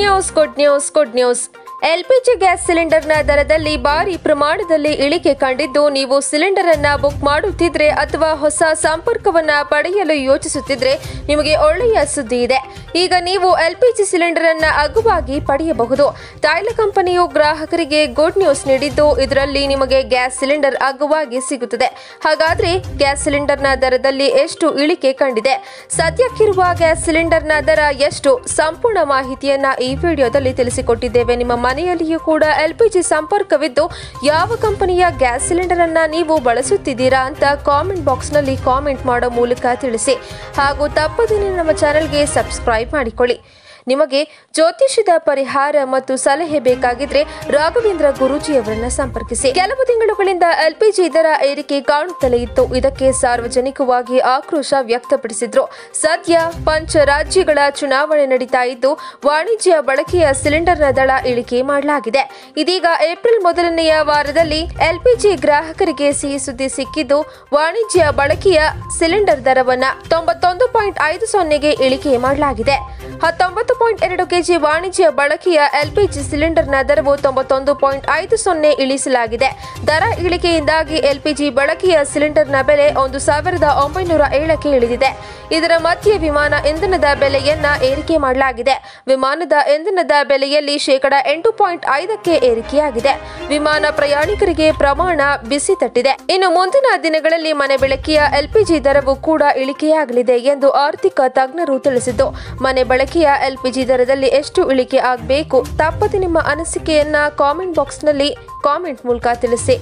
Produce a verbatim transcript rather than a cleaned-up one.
News good news good news LPG gas ಸಿಲಿಂಡರ್ನ ದರದಲ್ಲಿ ಭಾರಿ ಪ್ರಮಾಣದಲ್ಲಿ ಇಳಿಕೆ ಕಂಡಿದ್ದು ನೀವು ಸಿಲಿಂಡರ್ ಅನ್ನ ಬುಕ್ ಮಾಡುತ್ತಿದ್ರೆ ಅಥವಾ ಹೊಸ ಸಂಪರ್ಕವನ್ನ ಪಡೆಯಲು ಯೋಚಿಸುತ್ತಿದ್ರೆ ನಿಮಗೆ ಒಳ್ಳೆಯ ಸುದ್ದಿ ಇದೆ. ಈಗ ನೀವು ಎಲ್ಪಿಜಿ ಸಿಲಿಂಡರ್ ಅನ್ನ ಅಗ್ಗವಾಗಿ ಪಡೆಯಬಹುದು. ತೈಲ ಕಂಪನಿಯು ಗ್ರಾಹಕರಿಗೆ ಗುಡ್ ನ್ಯೂಸ್ ನೀಡಿದ್ದು ಇದರಲ್ಲಿ ನಿಮಗೆ ಗ್ಯಾಸ್ ಸಿಲಿಂಡರ್ ಅಗ್ಗವಾಗಿ ಸಿಗುತ್ತದೆ. ಹಾಗಾದ್ರೆ ಗ್ಯಾಸ್ ಸಿಲಿಂಡರ್ನ ದರದಲ್ಲಿ ಎಷ್ಟು ಇಳಿಕೆ ಕಂಡಿದೆ, ಸದ್ಯಕ್ಕಿರುವ ಗ್ಯಾಸ್ ಸಿಲಿಂಡರ್ನ ದರ ಎಷ್ಟು, ಸಂಪೂರ್ಣ ಮಾಹಿತಿಯನ್ನ ಈ ವಿಡಿಯೋದಲ್ಲಿ ತಿಳಿಸಿಕೊಟ್ಟಿದ್ದೇವೆ. ನಿಮ್ಮ ಮನೆಯಲ್ಲಿಯೂ ಕೂಡ ಎಲ್ಪಿಜಿ ಸಂಪರ್ಕವಿದ್ದು ಯಾವ ಕಂಪನಿಯ ಗ್ಯಾಸ್ ಸಿಲಿಂಡರ್ ಅನ್ನ ನೀವು ಬಳಸುತ್ತಿದ್ದೀರಾ ಅಂತ ಕಾಮೆಂಟ್ ಬಾಕ್ಸ್ ನಲ್ಲಿ ಕಾಮೆಂಟ್ ಮಾಡೋ ಮೂಲಕ ತಿಳಿಸಿ. ಹಾಗೂ ತಪ್ಪದೇ ನಮ್ಮ ಚಾನೆಲ್ಗೆ ಸಬ್ಸ್ಕ್ರೈಬ್ ಮಾಡಿಕೊಳ್ಳಿ. ನಿಮಗೆ ಜ್ಯೋತಿಷ್ಯದ ಪರಿಹಾರ ಮತ್ತು ಸಲಹೆ ಬೇಕಾಗಿದ್ರೆ ರಾಘವೇಂದ್ರ ಗುರೂಜಿಯವರನ್ನ ಸಂಪರ್ಕಿಸಿ. ಕೆಲವು ತಿಂಗಳುಗಳಿಂದ ಎಲ್ಪಿಜಿ ದರ ಏರಿಕೆ ಕಾಣುತ್ತಲೇ ಇತ್ತು. ಇದಕ್ಕೆ ಸಾರ್ವಜನಿಕವಾಗಿ ಆಕ್ರೋಶ ವ್ಯಕ್ತಪಡಿಸಿದ್ರು. ಸದ್ಯ ಪಂಚ ರಾಜ್ಯಗಳ ಚುನಾವಣೆ ನಡೀತಾ ಇದ್ದು ವಾಣಿಜ್ಯ ಬಳಕೆಯ ಸಿಲಿಂಡರ್ನ ದರ ಇಳಿಕೆ ಮಾಡಲಾಗಿದೆ. ಇದೀಗ ಏಪ್ರಿಲ್ ಮೊದಲನೆಯ ವಾರದಲ್ಲಿ ಎಲ್ಪಿಜಿ ಗ್ರಾಹಕರಿಗೆ ಸಿಹಿ ಸುದ್ದಿ ಸಿಕ್ಕಿದ್ದು ವಾಣಿಜ್ಯ ಬಳಕೆಯ ಸಿಲಿಂಡರ್ ದರವನ್ನ ತೊಂಬತ್ತೊಂದು ಪಾಯಿಂಟ್ ಐದು ಸೊನ್ನೆಗೆ ಇಳಿಕೆ ಮಾಡಲಾಗಿದೆ. ಹತ್ತೊಂಬತ್ತು ಪಾಯಿಂಟ್ ಎರಡು ಕೆಜಿ ವಾಣಿಜ್ಯ ಬಳಕೆಯ ಎಲ್ಪಿಜಿ ಸಿಲಿಂಡರ್ನ ದರವು ತೊಂಬತ್ತೊಂದು ಪಾಯಿಂಟ್ ಐದು ಸೊನ್ನೆ ಇಳಿಸಲಾಗಿದೆ. ದರ ಇಳಿಕೆಯಿಂದಾಗಿ ಎಲ್ಪಿಜಿ ಬಳಕೆಯ ಸಿಲಿಂಡರ್ನ ಬೆಲೆ ಒಂದು ಸಾವಿರದ ಒಂಬೈನೂರ ಏಳಕ್ಕೆ ಇಳಿದಿದೆ. ಇದರ ಮಧ್ಯೆ ವಿಮಾನ ಇಂಧನದ ಬೆಲೆಯನ್ನ ಏರಿಕೆ ಮಾಡಲಾಗಿದೆ. ವಿಮಾನದ ಇಂಧನದ ಬೆಲೆಯಲ್ಲಿ ಶೇಕಡ ಎಂಟು ಪಾಯಿಂಟ್ ಐದಕ್ಕೆ ಏರಿಕೆಯಾಗಿದೆ. ವಿಮಾನ ಪ್ರಯಾಣಿಕರಿಗೆ ಪ್ರಮಾಣ ಬಿಸಿ ತಟ್ಟಿದೆ. ಇನ್ನು ಮುಂದಿನ ದಿನಗಳಲ್ಲಿ ಮನೆ ಬಳಕೆಯ ಎಲ್ಪಿಜಿ ದರವು ಕೂಡ ಇಳಿಕೆಯಾಗಲಿದೆ ಎಂದು ಆರ್ಥಿಕ ತಜ್ಞರು ತಿಳಿಸಿದ್ದು, ಮನೆ ಬಳಕೆಯ ಎಲ್ಪಿಜಿ ದರದಲ್ಲಿ ಎಷ್ಟು ಇಳಿಕೆ ಆಗಬೇಕು, ತಪ್ಪದೆ ನಿಮ್ಮ ಅನಿಸಿಕೆಯನ್ನ ಕಾಮೆಂಟ್ ಬಾಕ್ಸ್ ನಲ್ಲಿ ಕಾಮೆಂಟ್ ಮೂಲಕ ತಿಳಿಸಿ.